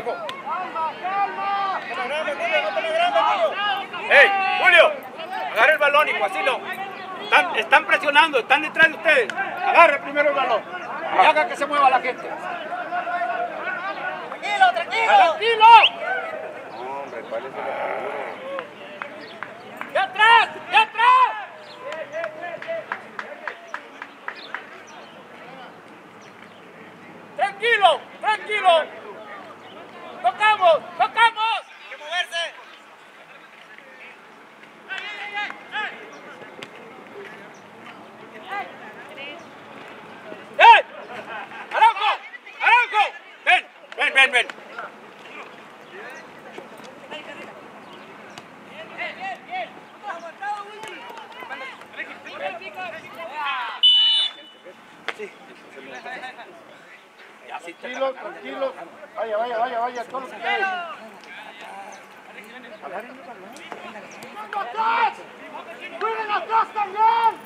Speaker 2: Araujo. ¡Ey, Julio! Agarra el balón y Guasilo. Están, están presionando, están detrás de ustedes. Agarra primero el balón y haga que se mueva la gente.
Speaker 5: Tranquilo, tranquilo.
Speaker 2: ¡Tranquilo!
Speaker 3: Hombre, ¿cuál es el apuro?
Speaker 2: ¡De atrás! ¡De atrás! ¡Tranquilo! ¡Tranquilo! ¡Tocamos! ¡Tocamos!
Speaker 5: Hay que moverse.
Speaker 2: ¡Eh! ¡Araujo! ¡Araujo! ¡Ven! ¡Ven, ven, ven!
Speaker 6: Tranquilo, tranquilo. Vaya, vaya, vaya, vaya, todo lo que quede.
Speaker 2: ¡Cuiden atrás también!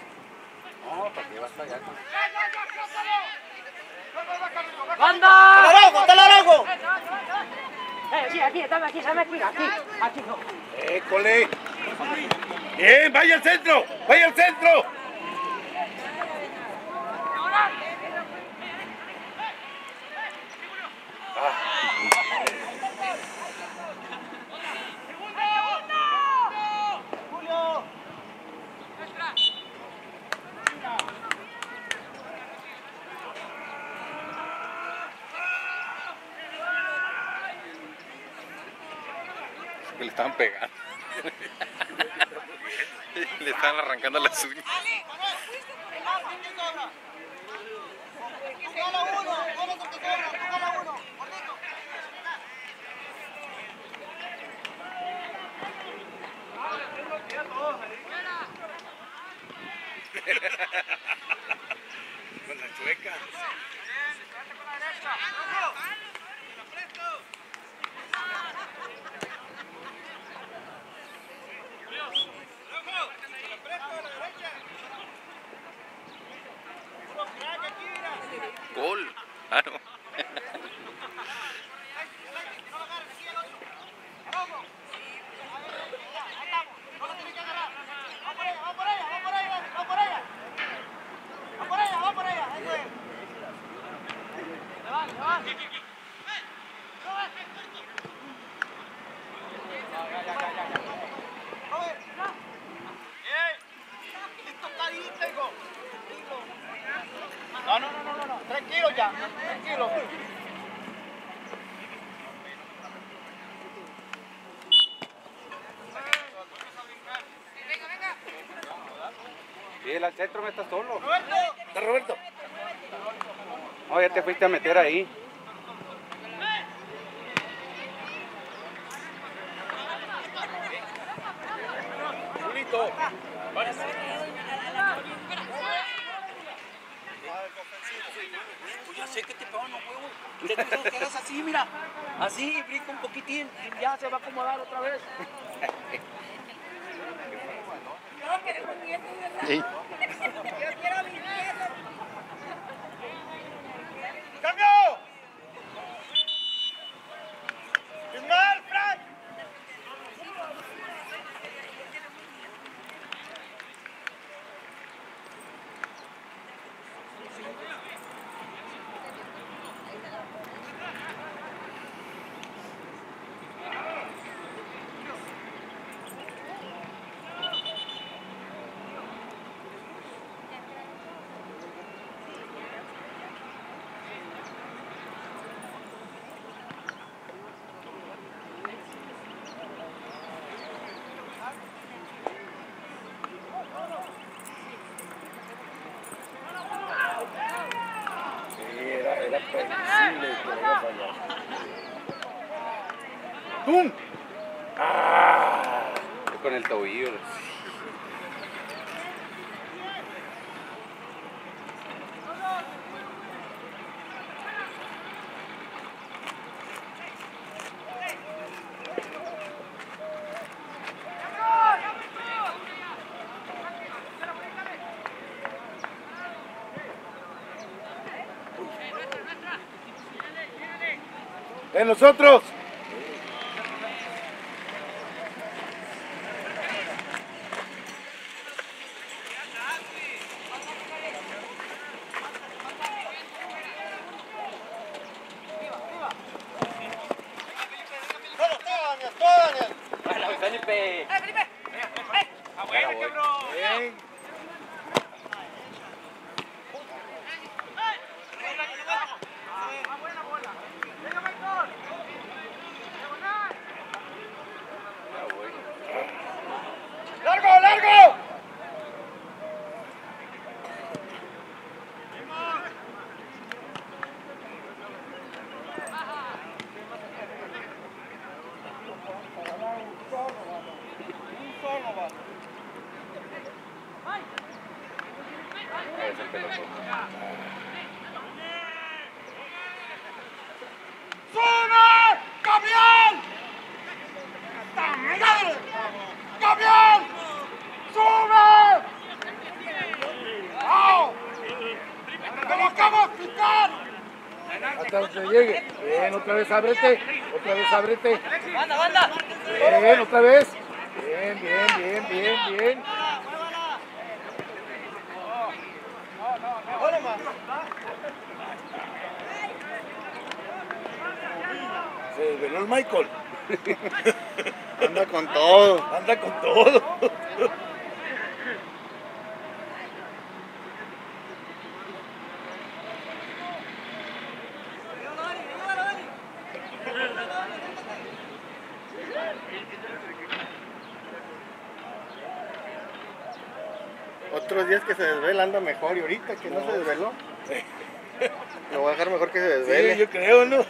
Speaker 5: ¡Banda! ¡Araujo! ¡Está el Araujo!
Speaker 7: Eh, sí, aquí, dame aquí, dame aquí, aquí, aquí no.
Speaker 6: ¡École! Bien, vaya al centro, vaya al centro.
Speaker 5: Julio.
Speaker 1: Que le estaban pegando. Le estaban arrancando las uñas.
Speaker 5: Toca la uno, vamos a tocar la uno. Gordito.
Speaker 6: Con la chueca.
Speaker 1: Gol. Ah, no.
Speaker 2: No, no, no, no, no, tranquilo ya, tranquilo.
Speaker 3: Sí, al centro me estás solo.
Speaker 6: Está Roberto.
Speaker 3: No, ya te fuiste a meter ahí.
Speaker 2: Julito.
Speaker 5: Pues ya sé que te pegan los huevos. Te tengo que hagas así, mira. Así, brinca un poquitín y ya se va a acomodar otra vez.
Speaker 1: Sí.
Speaker 2: ¡Cambio! ¡Final, Frank!
Speaker 6: ¡Pum!
Speaker 3: Con el tobillo.
Speaker 6: De nosotros.
Speaker 3: Felipe. ¡Eh, Felipe! ¡Ah, bueno, cabrón!
Speaker 6: ¡Largo, largo!
Speaker 1: Es el pelotón.
Speaker 6: ¡Sube! ¡Camión! ¡Camión! ¡Sube! ¡Au! ¡Te lo acabo de quitar! Hasta donde llegue. Bien, otra vez ábrete. Otra vez ábrete.
Speaker 5: ¡Banda, banda!
Speaker 6: Bien, otra vez. Bien, bien, bien, bien, bien. Se desveló el Michael.
Speaker 4: Anda con todo.
Speaker 6: Anda con todo.
Speaker 4: Otros días que se desvela anda mejor y ahorita que no, se desveló. Lo voy a dejar mejor que se desvele.
Speaker 6: Sí, yo creo, ¿no?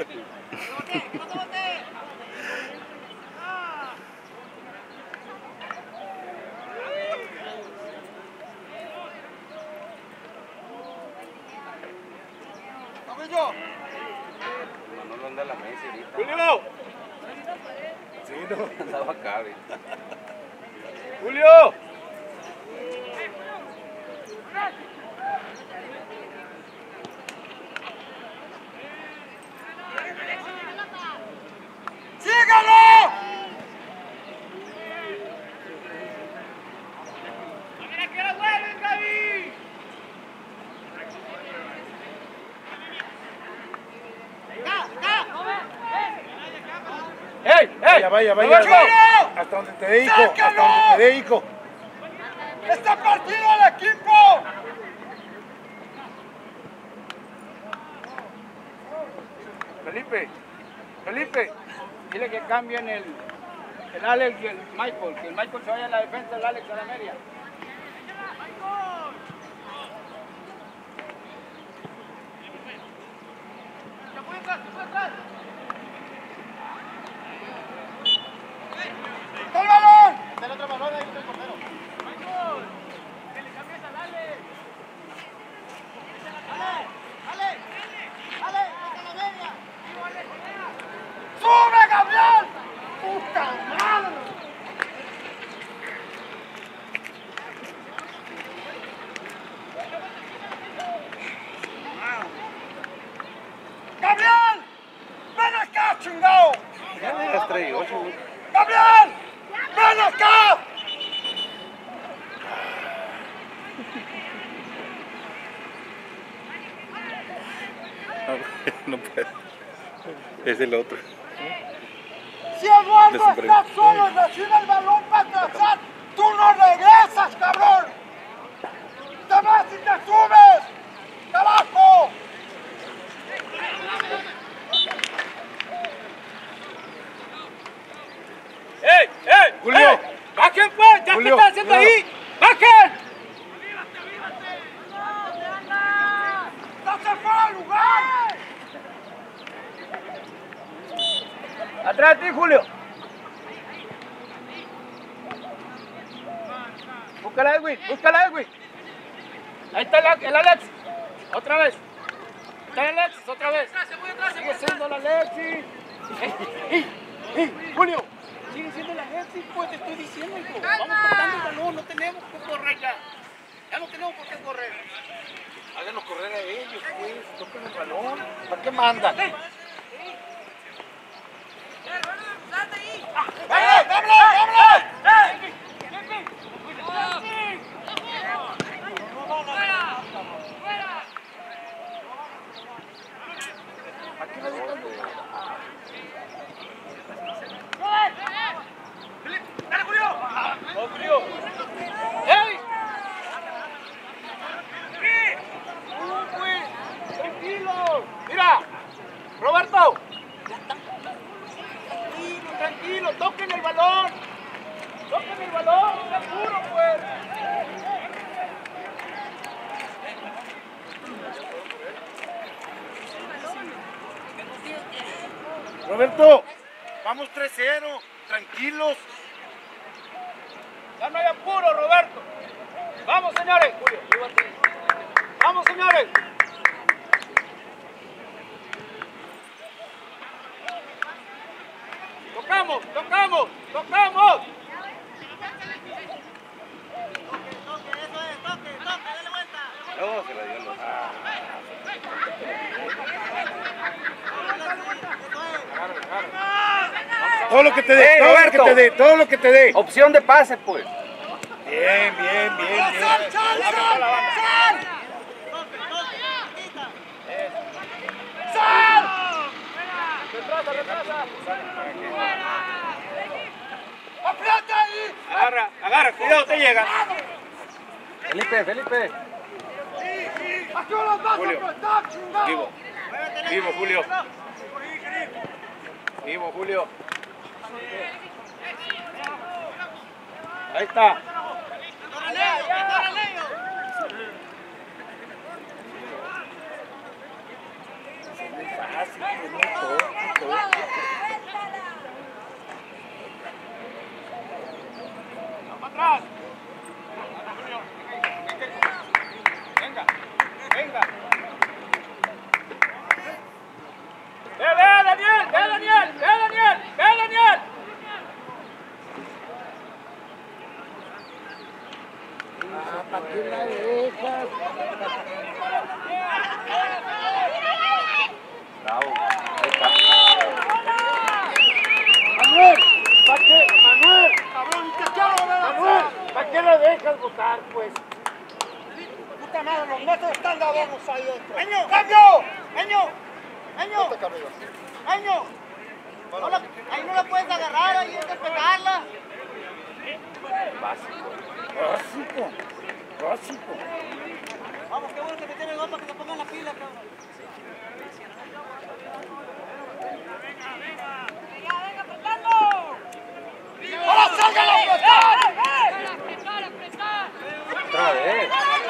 Speaker 1: Manolo anda a la mesa ahorita.
Speaker 2: ¡Julio!
Speaker 6: Sí, no.
Speaker 1: Andaba acá ahorita.
Speaker 2: ¡Julio!
Speaker 6: ¡Sígalo!
Speaker 2: ¡Ey, ey!
Speaker 6: Vaya, vaya, vaya.
Speaker 2: ¡Roberto!
Speaker 6: Hasta donde te dé, hijo. Hasta donde te dé, hijo. ¡Está partido el equipo!
Speaker 2: Felipe, Felipe, dile que cambien el, el Alex y el Michael, que el Michael se vaya a la defensa, el Alex a la media.
Speaker 6: ¡El balón!
Speaker 5: El otro balón ahí está el portero.
Speaker 6: ¡Sube, Gabriel! ¡Puta madre! ¡Gabriel! ¡Ven acá, chingado!
Speaker 4: Las tres y ocho.
Speaker 6: ¡Gabriel! ¡Ven acá!
Speaker 1: No puede. Es el otro.
Speaker 6: Si Eduardo
Speaker 1: Desempeño.
Speaker 6: está solo y recibe el balón para atrasar, tú no regresas, cabrón. Te vas y te subes. ¡Carajo!
Speaker 2: ¡Ey, ey!
Speaker 6: Julio.
Speaker 2: ¡Ey! ¡Bajen pues! ¡Ya
Speaker 6: Julio,
Speaker 2: qué están haciendo
Speaker 6: cuidado.
Speaker 2: ahí! ¡Bajen!
Speaker 6: ¡Estás fuera de lugar!
Speaker 2: ¡Atrás de ti, Julio! Búscala, Edwin, búscala, Edwin. Ahí está el, el Alex. Otra vez. Está el Alexis, otra vez. Sigue siendo el Alexis. ¡Ey, ey, ey! ¡Julio! Sigue siendo el Alexis, pues te estoy diciendo, hijo. Vamos tocando el balón, no tenemos que correr ya. Ya no tenemos por qué correr.
Speaker 6: Háganlo correr a ellos, pues. Toquen el balón. ¿Para qué mandan?
Speaker 2: ¡Dale, Julio! ¡Oh, Julio! ¡Ey! ¡Tranquilo! ¡Mira! ¡Roberto! Tranquilo, tranquilo, toquen el balón. Toquen el balón, no se apuro, pues.
Speaker 6: Roberto, vamos tres cero, tranquilos.
Speaker 2: Ya no hay apuro, Roberto. Vamos, señores. Vamos, señores. Tocamos, tocamos, tocamos.
Speaker 5: Toque, toque, eso es, toque, toque, dale vuelta.
Speaker 3: No, se la dio los.
Speaker 6: Todo lo que te dé,
Speaker 3: ¡Ey,
Speaker 6: todo lo que
Speaker 3: Roberto!
Speaker 6: te dé, todo lo que te dé.
Speaker 3: Opción de pase, pues.
Speaker 6: Bien, bien, bien, bien.
Speaker 5: Toque, toque, quita.
Speaker 2: Retrasa, retrasa. Agarra, agarra, cuidado, te llega.
Speaker 3: Felipe, Felipe.
Speaker 2: Julio. Vivo. Vivo, Julio. Vivo, Julio. Ahí está.
Speaker 5: Correleo, correleo.
Speaker 2: Atrás. Venga, venga. Ve, ve, Daniel, ve, Daniel, ve, Daniel, ve, Daniel.
Speaker 3: Bravo. Ahí está.
Speaker 6: Manuel, ¿para qué? Manuel, Manuel, ¿para qué lo dejas botar, pues?
Speaker 5: Puta madre, los nuestros están vamos ahí otro.
Speaker 6: ¡Año! ¡Cambio!
Speaker 5: ¡Año! ¡Año! ¡Año! No la- ahí no la puedes agarrar, ahí hay que pegarla.
Speaker 6: Básico, básico.
Speaker 5: Vamos, qué bueno que me tiene el gol para que se pongan la pila, cabrón.
Speaker 6: ¡Ahora salgan a apretar!
Speaker 3: Otra vez.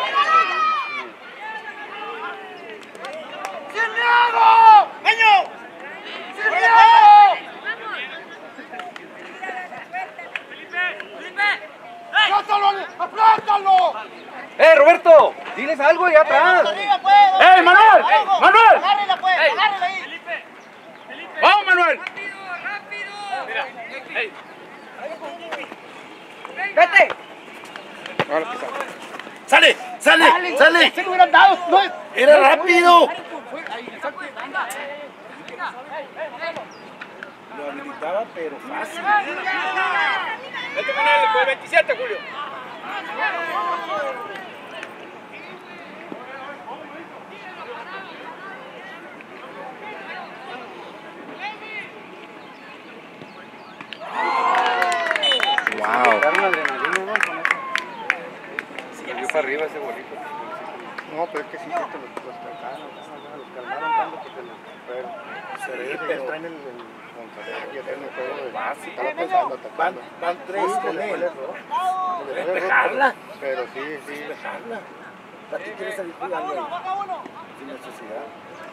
Speaker 6: ¡Sin miedo!
Speaker 5: ¡Año!
Speaker 6: ¡Sin miedo! ¡Aplátalo! ¡Aplátalo!
Speaker 3: ¡Eh, Roberto! Diles algo allá atrás.
Speaker 5: Arriba, pues.
Speaker 2: ¡Ey, Manuel!
Speaker 5: Abajo.
Speaker 2: ¡Manuel!
Speaker 5: Agárrela, pues, agárrela ahí.
Speaker 2: ¡Vamos, Manuel!
Speaker 5: ¡Vete!
Speaker 6: ¡Sale! ¡Sale! ¡Sale!
Speaker 5: ¡Se lo hubieran dado! ¡No!
Speaker 6: ¡Era rápido! Lo habilitaba, pero fácil.
Speaker 2: Vete con él, con el veintisiete, Julio.
Speaker 1: Wow.
Speaker 3: Daron adrenalina, ¿no? Con eso. Subió para arriba ese bolito.
Speaker 4: No, pero es que sí, que te los, los calmaron, los calmaron tanto que te los fueron. Pero ellos ya traen el, el Monterrey, ya traen el juego de base, estaba pensando,
Speaker 6: Van,
Speaker 4: atacando.
Speaker 6: van tres
Speaker 4: Sí,
Speaker 6: con
Speaker 4: le fue el
Speaker 6: él.
Speaker 4: error. Le fue el error,
Speaker 6: Despejarla.
Speaker 4: Pero sí, sí.
Speaker 6: Despejarla. ¿Para qué quieres salir jugando ahí?
Speaker 5: ¡Baja uno!
Speaker 6: Sin necesidad.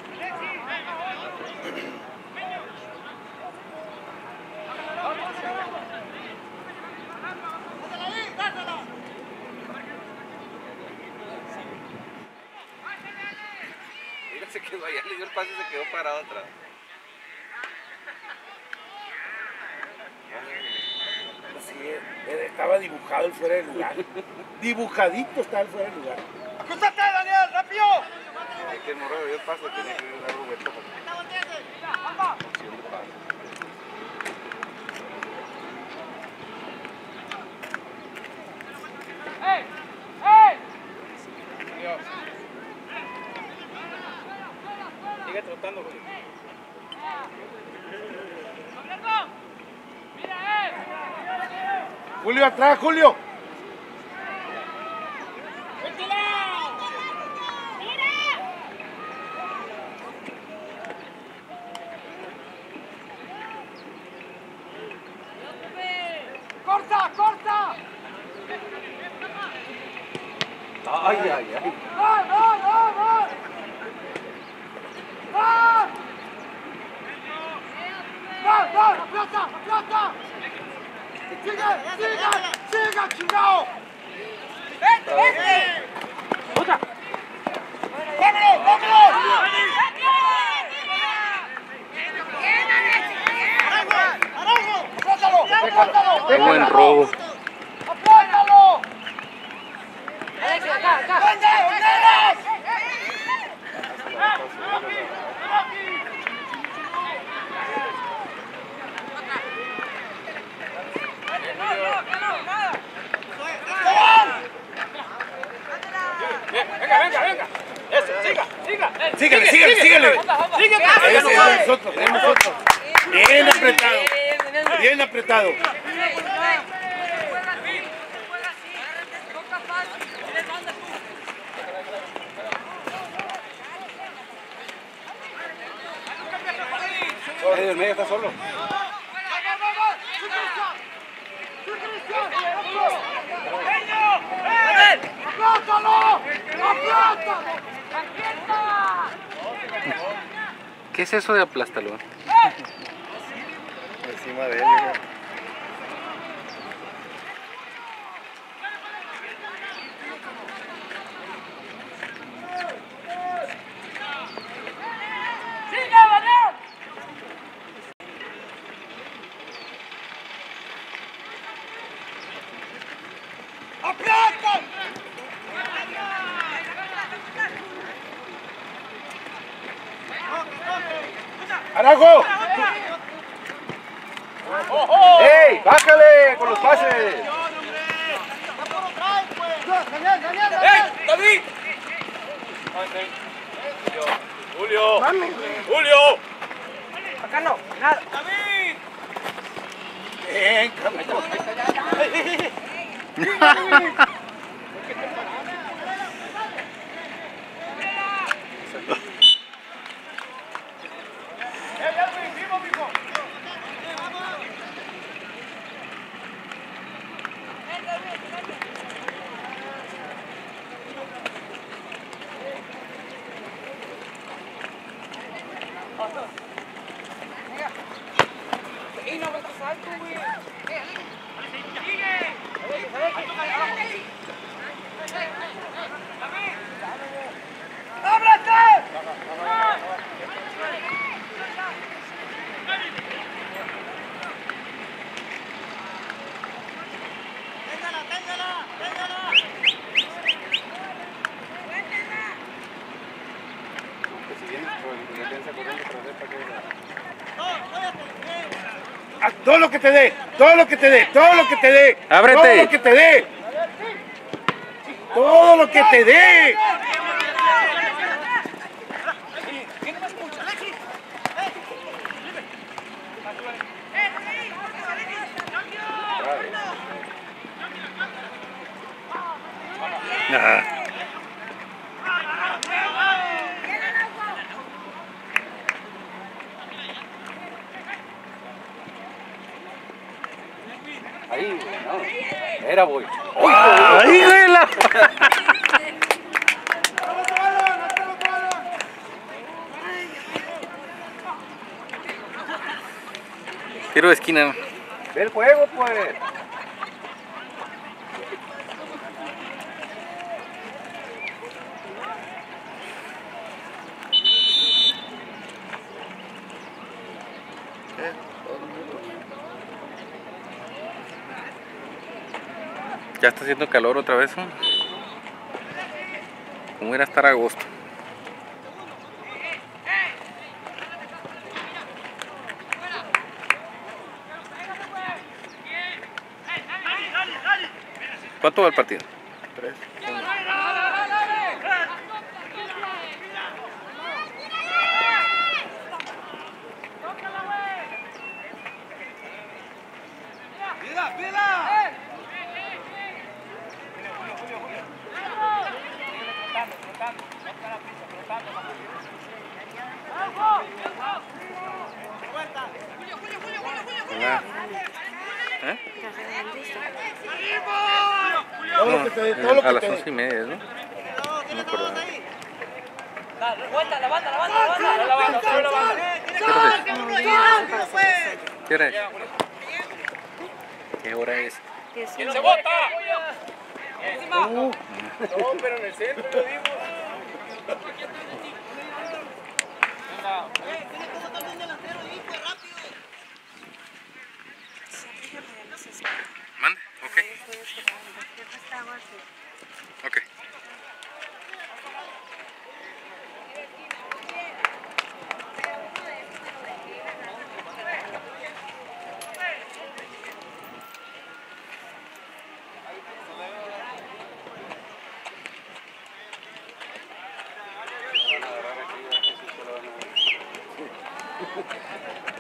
Speaker 3: Mira, se quedó allá, le dio el pase y se quedó parado atrás.
Speaker 6: Sí, eh, estaba dibujado el fuera de lugar. Dibujadito estaba el fuera de lugar.
Speaker 5: ¡Cruzate, Daniel! ¡Rápido!
Speaker 3: Es que el morro le dio el pase, tenía que dar Roberto para opción de pase.
Speaker 2: ¡Ey! ¡Ey! Sigue trotando, Julio.
Speaker 6: Julio atrás, Julio.
Speaker 2: ¡Corta, corta!
Speaker 3: Ay, ay, ay.
Speaker 2: ¡No, no, no, no! ¡No! ¡No, no! ¡La pelota, la pelota! ¡Sigue, sigue, sigue, chingado! ¡Vete, vete! ¡Otra! ¡Vámonos, vámonos! ¡Aplántalo, aplántalo!
Speaker 1: Qué buen robo.
Speaker 2: ¡Aplántalo!
Speaker 7: Alexis, acá, acá.
Speaker 2: ¡Vende, vendelas!
Speaker 3: Venga, venga, venga. Eso, siga, siga.
Speaker 6: Síguele, síguele, síguele.
Speaker 3: Sigue,
Speaker 6: Ese es de nosotros, es de nosotros. Bien apretado. Bien apretado.
Speaker 3: El medio está solo.
Speaker 2: ¡Aplátalo! ¡Aplátalo!
Speaker 1: ¿Qué es eso de aplástalo?
Speaker 4: Encima de él. Mira.
Speaker 2: ¡Aplátalo!
Speaker 6: ¡Araujo!
Speaker 3: ¡Ey! ¡Bájale con los pases!
Speaker 2: ¡Daniel, Daniel,
Speaker 3: ¡Ey! ¡David! Julio. Julio.
Speaker 7: Acá no, nada.
Speaker 6: Bien, cabrón. Ah, todo lo que te dé, todo lo que te dé, todo lo que te dé.
Speaker 1: ¡Ábrete!
Speaker 6: Todo lo que te dé. Todo lo que te dé.
Speaker 1: Ah.
Speaker 3: Ahí, no. Era voy.
Speaker 1: ¡Ay, güey! la- Tiro de esquina.
Speaker 3: Ve el juego, pues.
Speaker 1: Ya está haciendo calor otra vez, ¿no? ¿Cómo era estar a agosto? ¿Cuánto va el partido?
Speaker 4: Tres.
Speaker 2: ¡Pila, pila!
Speaker 3: apretando, no te la prisa, apretando.
Speaker 1: Hola. ¿Eh?
Speaker 6: Todo lo que te, todo lo
Speaker 1: A
Speaker 6: que
Speaker 1: las
Speaker 6: te,
Speaker 1: once y media, ¿no? No me acuerdo.
Speaker 5: Dale, vuelta, la banda, la banda, la banda.
Speaker 3: La banda, sube la banda.
Speaker 1: ¿Qué hora es? ¿Qué hora es?
Speaker 3: ¿Quién se bota? No, pero en el centro lo digo.
Speaker 1: ¿Mande? Ok. Ok.
Speaker 3: Van a agarrar aquí, a ver si se lo van a...